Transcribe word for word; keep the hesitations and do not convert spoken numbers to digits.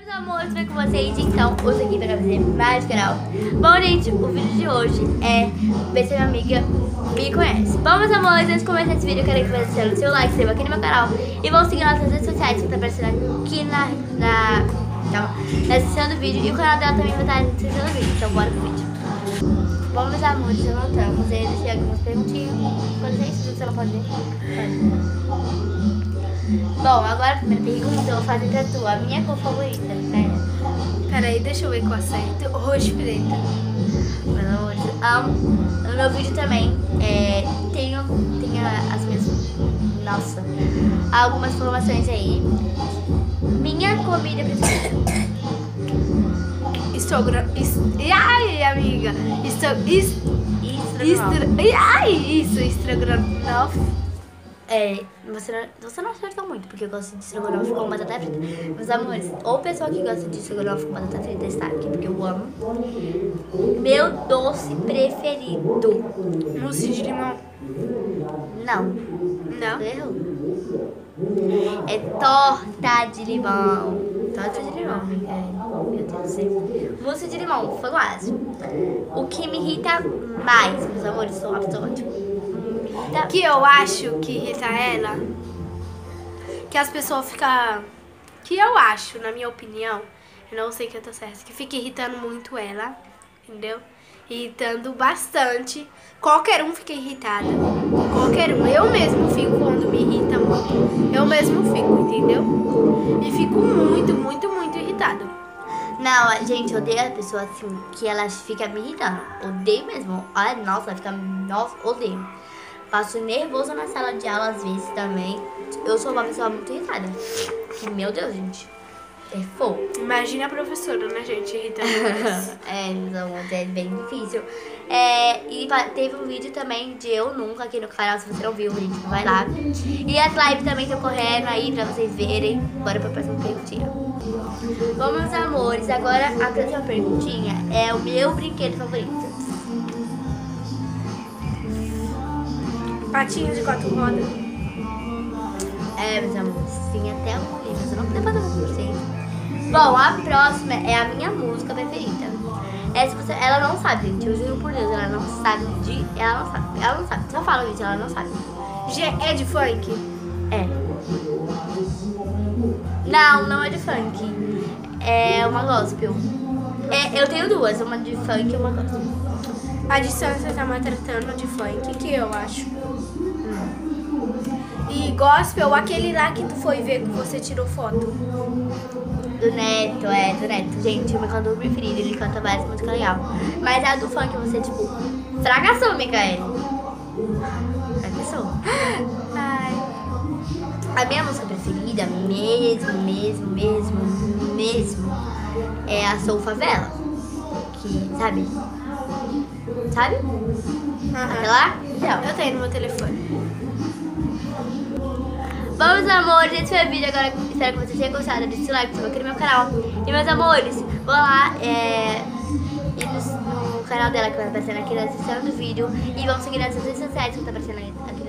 Meus amores, tudo bem com vocês? Então, hoje aqui pra fazer mais canal. Bom, gente, o vídeo de hoje é ver se a minha amiga me conhece. Bom, meus amores, antes de começar esse vídeo, eu quero que vocês deixem o seu like, se inscrevam aqui no meu canal e vão seguir nossas redes sociais que tá aparecendo aqui na, na, calma, na descrição do vídeo. E o canal dela também vai estar na descrição do vídeo, então bora pro vídeo. Bom, meus amores, levantamos e deixei algumas perguntinhas. Pode ser isso? Você não pode ver? Pode. Bom, agora a primeira pergunta eu vou fazer pra tu, a minha cor favorita, né? Peraí, deixa eu ver qual acerto. Roxo preta. Meus amores, amo. No meu vídeo também é, tenho, tenho as minhas, nossa, algumas informações aí. Minha comida preferida. Estrogonofe. Est... Ai, amiga. Estro... Est... Estrogonofe. Ai, isso, estrogonofe. É, você não, você não acertou muito, porque eu gosto de estrogonofe com batata frita. Meus amores, ou pessoa que gosta de estrogonofe com batata frita está aqui, porque eu amo. Meu doce preferido. Mousse de limão. Não. Não? Errou. É torta de limão. Torta de limão, amiga. Meu Deus do céu. Mousse de limão, foi quase. O que me irrita mais, meus amores, são absolutamente. Que eu acho que irrita ela, que as pessoas ficam, que eu acho, na minha opinião, eu não sei que eu tô certa, que fica irritando muito ela, entendeu? Irritando bastante. Qualquer um fica irritado. Qualquer um. Eu mesmo fico quando me irrita muito. Eu mesmo fico, entendeu? E fico muito, muito, muito irritada. Não, gente, eu odeio a pessoa assim, que ela fica me irritando. Odeio mesmo. Ai, nossa, fica. Nossa, odeio. Passo nervoso na sala de aula às vezes também. Eu sou uma pessoa muito irritada. Que, meu Deus, gente. É fogo. Imagina a professora, né, gente? Irritando. É, meus amores, é bem difícil. É, e teve um vídeo também de Eu Nunca aqui no canal. Se você não viu, gente, vai lá. E as lives também estão correndo aí pra vocês verem. Bora pra próxima perguntinha. Bom, meus amores, agora a próxima perguntinha é o meu brinquedo favorito. Patinho de quatro rodas. É, meus amores, sim, até o livro. Eu não vou levar pra vocês. Bom, a próxima é a minha música preferida. Essa você, ela não sabe, gente. Eu juro por Deus, ela não sabe de. Ela não sabe. Ela não sabe. Se eu falo isso, ela não sabe. É de funk? É. Não, não é de funk. É uma gospel. É, eu tenho duas, uma de funk e uma gospel. A distância tá maltratando de funk, que eu acho. Hum. E gospel, aquele lá que tu foi ver que você tirou foto. Do Neto, é, do Neto. Gente, o meu cantor preferido, ele canta várias músicas legais. Mas a do funk você, tipo, fracassou, Micaele. Fracassou. Ai. A minha música preferida, mesmo, mesmo, mesmo, mesmo, é a Sou Favela. Que, sabe? Sabe? Uhum. Aquela? Não. Eu tenho no meu telefone. Bom, meus amores, esse foi o vídeo agora. Espero que vocês tenham gostado. Deixe o like, se inscreva aqui no meu canal. E, meus amores, vou lá é, ir no, no canal dela que vai aparecendo aqui na descrição do vídeo. E vamos seguir nas redes sociais que tá aparecendo aqui